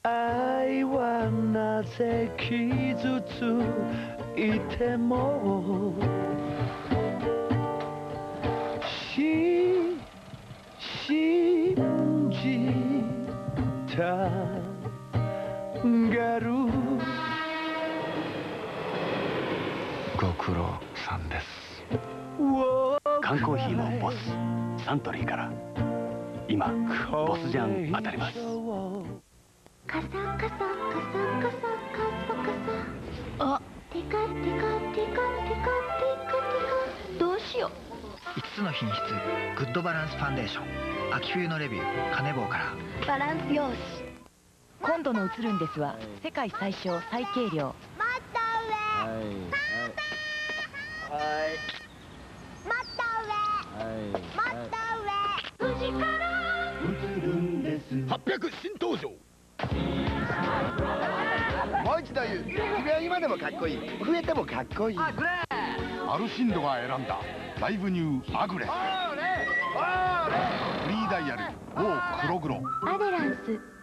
愛はなぜ傷ついても信じたがる。ご苦労さんです。 缶コーヒーのボスサントリーから今ボスジャン当たります。 カサカサカサカサカサカサ。あ、テカテカテカテカテカテカ。どうしよう。 5つの品質グッドバランスファンデーション秋冬のレビューカネボウから。 バランスよし。 今度の映るんですは世界最小最軽量。 もっと上。 はいもっと上。富士から映るんです。 800新登場。もう一度言う。君は今でもかっこいい。増えてもかっこいい。 アルシンドが選んだライブニューアグレ。フリーダイヤル某黒黒。 アデランス